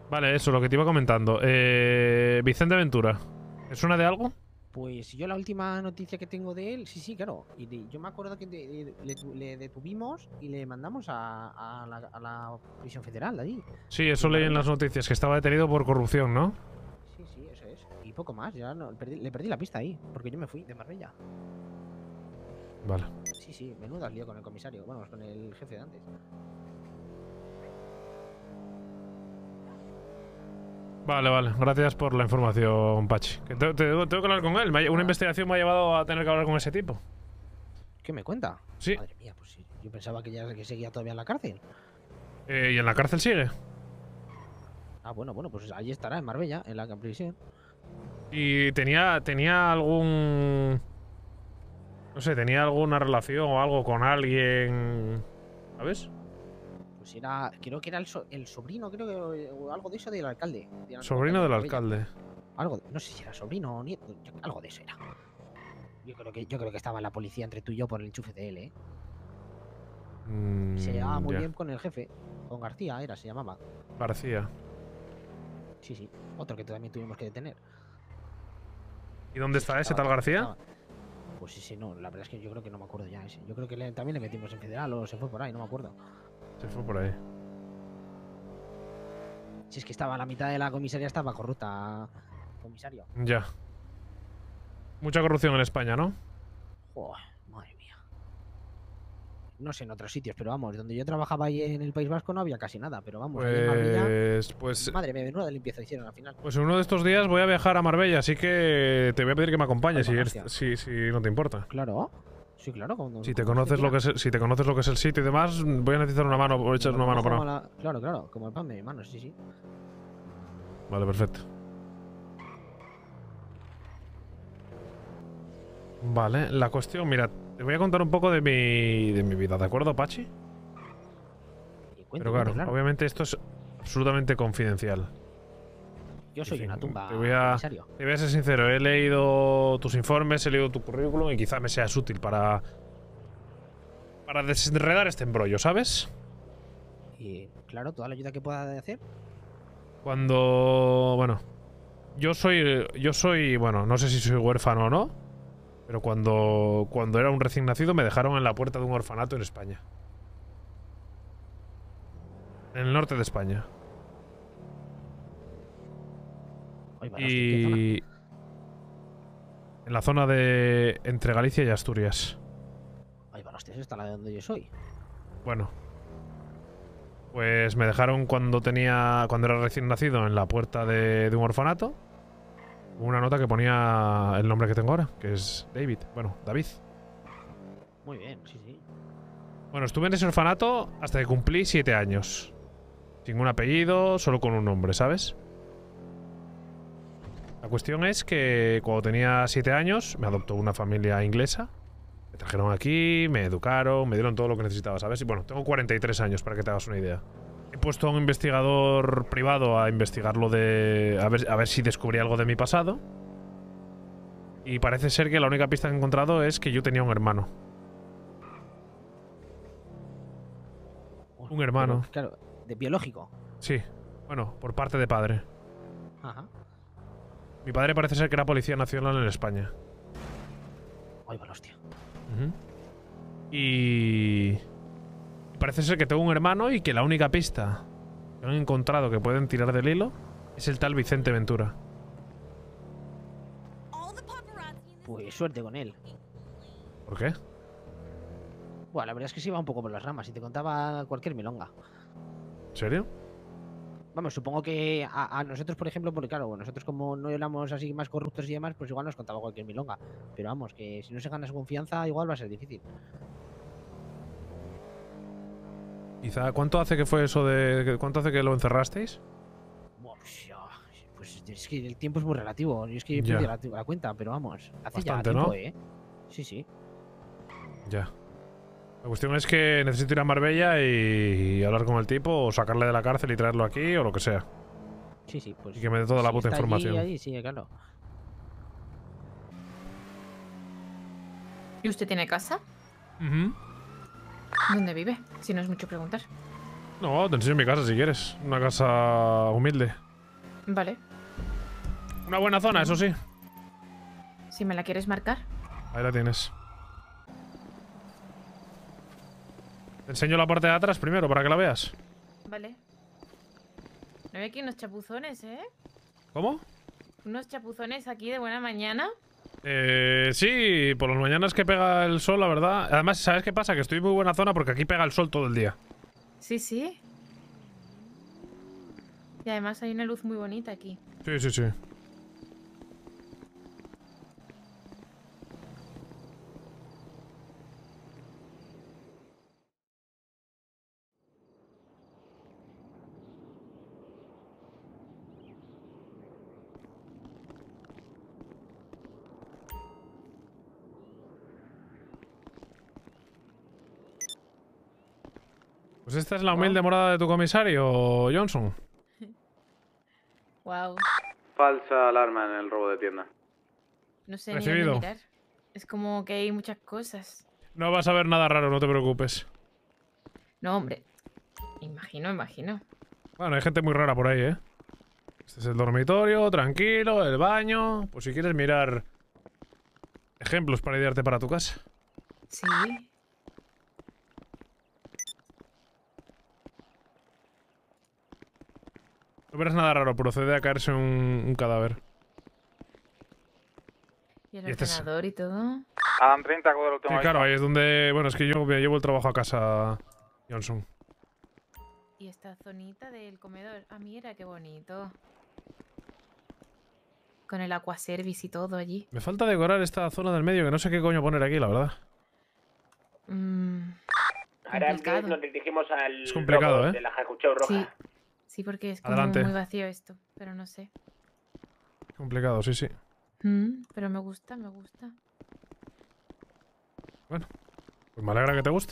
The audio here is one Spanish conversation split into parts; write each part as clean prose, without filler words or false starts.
Vale, eso, lo que te iba comentando. Vicente Ventura. ¿te suena de algo? Pues yo la última noticia que tengo de él, sí, sí, claro. Yo me acuerdo que le detuvimos y le mandamos a la prisión federal de allí, Sí, de eso leí en las Marbella. noticias, que estaba detenido por corrupción, ¿no? Sí, sí, eso es. Y poco más, ya no, le perdí la pista ahí, porque yo me fui de Marbella. Vale. Sí, sí, menuda lío con el comisario, vamos, con el jefe de antes. Vale, vale. Gracias por la información, Pachi. Que tengo que hablar con él. Una Nada, investigación me ha llevado a tener que hablar con ese tipo. ¿qué me cuenta? Sí. Madre mía, pues sí, yo pensaba que seguía todavía en la cárcel. ¿Y en la cárcel sigue? Ah, bueno, bueno, pues allí estará, en Marbella, en la prisión. ¿Y tenía algún... No sé, tenía alguna relación o algo con alguien... ¿Sabes? Pues era, creo que era el sobrino, creo que, o algo de eso del alcalde, del antiguo Sobrino alcalde de del Marbella. alcalde. Algo, no sé si era sobrino o nieto, algo de eso era. Yo creo que estaba en la policía entre tú y yo por el enchufe de él, ¿eh? Y se llevaba muy Ya. bien con el jefe, con García era, se llamaba. García. Sí, sí, otro que también tuvimos que detener. ¿Y dónde Si es que está ese estaba, tal García? estaba. Pues ese no, la verdad es que yo creo que no me acuerdo ya ese. Yo creo que también le metimos en federal o se fue por ahí, no me acuerdo. Se fue por ahí. Si es que estaba, la mitad de la comisaría estaba corrupta, comisario. Ya. Mucha corrupción en España, ¿no? Joder, madre mía. No sé en otros sitios, pero vamos, donde yo trabajaba ahí en el País Vasco no había casi nada, pero vamos, ahí en Marbella, Pues madre mía, menuda limpieza hicieron al final. Pues uno de estos días voy a viajar a Marbella, así que te voy a pedir que me Ahí acompañes va si, la hostia. si no te importa. Claro, sí, claro, Si te como usted conoces lo quiera. que es, si te conoces lo que es el sitio y demás, voy a necesitar una mano o Me echas lo una mano conozco para. como la. Claro, claro, como el pan de mi mano, sí, sí. Vale, perfecto. Vale, la cuestión, mira, te voy a contar un poco de mi vida, ¿de acuerdo, Pachi? Y Pero cuente, cuente, claro, claro. obviamente esto es absolutamente confidencial. Yo En soy una fin, tumba, comisario. te voy a ser sincero, he leído tus informes, he leído tu currículum y quizá me seas útil para desenredar este embrollo, ¿sabes? Y claro, toda la ayuda que pueda hacer. Cuando... Bueno, bueno, no sé si soy huérfano o no, pero cuando era un recién nacido me dejaron en la puerta de un orfanato en España. En el norte de España. Oye, va la hostia, ¿en qué zona? Y... En la zona de... entre Galicia y Asturias. Oye, va la hostia, esa está la de donde yo soy. Bueno, pues me dejaron cuando era recién nacido en la puerta de un orfanato. Una nota que ponía el nombre que tengo ahora, que es David. Bueno, David. Muy bien, sí, sí. Bueno, estuve en ese orfanato hasta que cumplí 7 años. Sin un apellido, solo con un nombre, ¿sabes? La cuestión es que cuando tenía 7 años me adoptó una familia inglesa. Me trajeron aquí, me educaron, me dieron todo lo que necesitaba, ¿sabes? Y bueno, tengo 43 años para que te hagas una idea. He puesto a un investigador privado a investigarlo de... a ver si descubrí algo de mi pasado. Y parece ser que la única pista que he encontrado es que yo tenía un hermano. Un Pero, hermano. claro, de biológico. Sí. Bueno, por parte de padre. Ajá. Mi padre parece ser que era policía nacional en España. Oye, va la hostia. Y parece ser que tengo un hermano y que la única pista que han encontrado que pueden tirar del hilo es el tal Vicente Ventura. Pues suerte con él. ¿Por qué? Bueno, la verdad es que se iba un poco por las ramas y te contaba cualquier milonga. ¿En serio? Vamos, supongo que a nosotros, por ejemplo, porque claro, nosotros como no éramos así más corruptos y demás, pues igual nos contaba cualquier milonga. Pero vamos, que si no se gana su confianza, igual va a ser difícil. Quizá. ¿Cuánto hace que fue eso de... ¿Cuánto hace que lo encerrasteis? Buah, pues, ya, pues es que el tiempo es muy relativo. Yo es que he Ya. perdido la cuenta, pero vamos, hace ya Bastante, tiempo, ¿no? ¿eh? Sí, sí. Ya. La cuestión es que necesito ir a Marbella y hablar con el tipo o sacarle de la cárcel y traerlo aquí o lo que sea. Sí, sí, pues Y que me dé toda la si puta está información. allí, sí, claro. ¿Y usted tiene casa? Ujú. ¿Dónde vive? Si no es mucho preguntar. No, te enseño mi casa si quieres. Una casa humilde. Vale. Una buena zona, eso sí. Si me la quieres marcar. Ahí la tienes. Te enseño la parte de atrás primero para que la veas. Vale. ¿No ve aquí unos chapuzones, ¿Cómo? Unos chapuzones aquí de buena mañana. Sí, por las mañanas que pega el sol, la verdad. Además, ¿sabes qué pasa? Que estoy en muy buena zona porque aquí pega el sol todo el día. Sí, sí. Y además hay una luz muy bonita aquí. Sí, sí, sí. Pues esta es la humilde morada de tu comisario, Johnson. Wow. Falsa alarma en el robo de tienda. No sé ni Recibido. dónde mirar. Es como que hay muchas cosas. No vas a ver nada raro, no te preocupes. No, hombre. Imagino. Bueno, hay gente muy rara por ahí, ¿eh? Este es el dormitorio, tranquilo, el baño. Pues si quieres mirar ejemplos para idearte para tu casa. Sí. No verás nada raro, procede a caerse un cadáver. Y el Y este es- ordenador y todo. Adam 30, acude al último Sí, aviso. claro, ahí es donde... Bueno, es que yo me llevo el trabajo a casa, Johnson. Y esta zonita del comedor. Ah, mira, qué bonito. Con el aquaservice y todo allí. Me falta decorar esta zona del medio, que no sé qué coño poner aquí, la verdad. Ahora Complicado. nos dirigimos al Es complicado, robo ¿eh? de la Hakuchou roja. Sí. Sí, porque es como Adelante. muy vacío esto. Pero no sé. Complicado, sí, sí. Pero me gusta. Pues me alegra que te guste.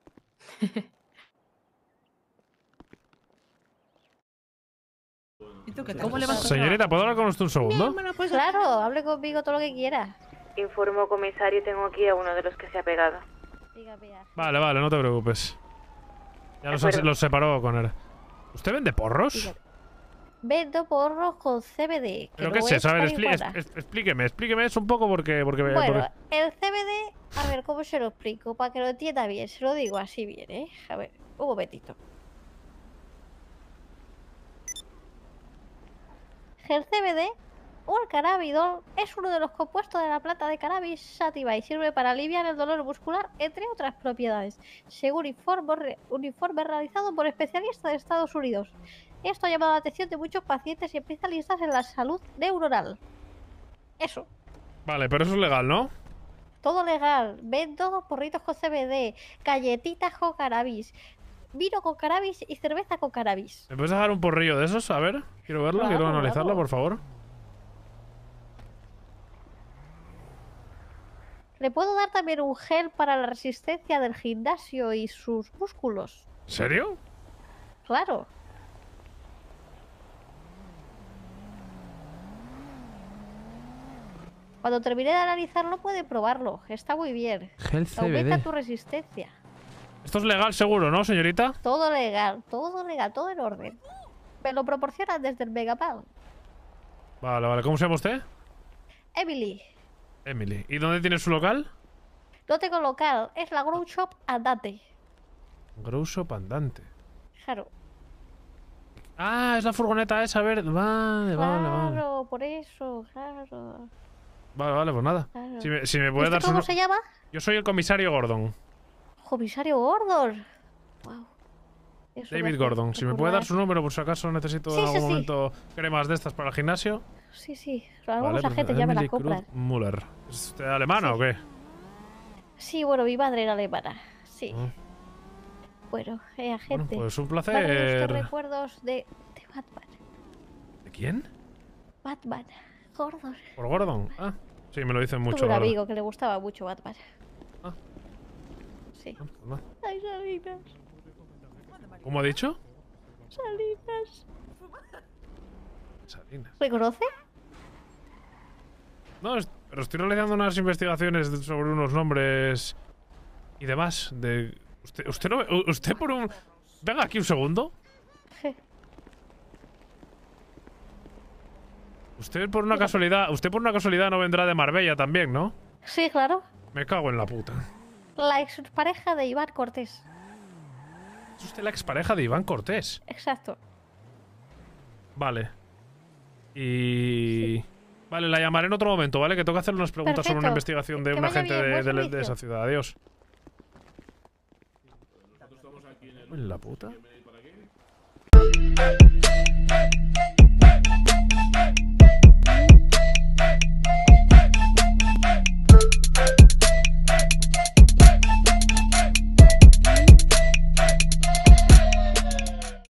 ¿Y tú qué tal? ¿Cómo le vas a Señorita, ¿puedo hablar con usted un segundo? Bueno, pues Claro, hable conmigo todo lo que quiera. Informo, comisario, tengo aquí a uno de los que se ha pegado. Dígame. Vale, vale, no te preocupes. Ya De acuerdo. los separó con él. ¿Usted vende porros? Dígame. Vendo porros con CBD. ¿Pero no qué es eso? A ver, marihuana. explíqueme eso un poco porque... Bueno, el CBD, a ver, ¿cómo se lo explico? Para que lo entienda bien, se lo digo así bien, ¿eh? A ver, un momentito. El CBD, o el cannabidol, es uno de los compuestos de la planta de cannabis sativa y sirve para aliviar el dolor muscular, entre otras propiedades, según un informe realizado por especialistas de Estados Unidos. Esto ha llamado la atención de muchos pacientes y especialistas en la salud neuronal. Eso. Vale, pero eso es legal, ¿no? Todo legal. Vendo porritos con CBD, galletitas con cannabis, vino con cannabis y cerveza con cannabis. ¿Me puedes dejar un porrillo de esos? A ver, quiero verlo, Claro, quiero analizarlo, claro. por favor. Le puedo dar también un gel para la resistencia del gimnasio y sus músculos. ¿En serio? Claro. Cuando termine de analizarlo puede probarlo. Está muy bien. Gel Aumenta CBD. tu resistencia. Esto es legal seguro, ¿no, señorita? Todo legal, todo en orden. Me lo proporcionan desde el Megapound. Vale, vale. ¿Cómo se llama usted? Emily, Emily. ¿Y dónde tiene su local? no tengo local, es la Grow Shop Andante. Grow Shop Andante. Claro, Ah, es la furgoneta esa verde. Vale, vale, vale. claro, por eso, claro. Vale, vale, pues nada. claro. Si me puede ¿Usted dar su cómo no- se llama? Yo soy el comisario Gordon. Comisario Gordon. Wow. Eso me David hace Gordon. Si me puede dar recordar- su número por si acaso necesito Sí, en sí, algún sí. momento cremas de estas para el gimnasio. Sí, sí, algunos Vale, agentes ya me Emily las compran. Cruz Müller. ¿Es usted alemana o qué? Sí, bueno, mi madre era alemana. Sí. Ah. Bueno, Bueno, agente. pues un Vale, usted placer. recuerdos de Batman. ¿De quién? Batman. Gordon. ¿Por Gordon? Ah, sí, me lo dicen mucho. Tuve un la verdad. amigo que le gustaba mucho Batman. Ah. Sí. Ah, pues nada. Ay, Salinas. ¿Cómo ha dicho? Salinas. Salinas. ¿Reconoce? No, pero estoy realizando unas investigaciones sobre unos nombres y demás. Usted por un Venga aquí un segundo. Sí. Usted por una casualidad no vendrá de Marbella también, ¿no? Sí, claro. Me cago en la puta. La expareja de Iván Cortés. Es usted la expareja de Iván Cortés. Exacto. Vale. Y... Vale, la llamaré en otro momento, ¿vale? Que tengo que hacerle unas preguntas sobre una Perfecto. investigación de Que una vaya gente bien, buen de servicio. esa ciudad. Adiós. ¿En la puta?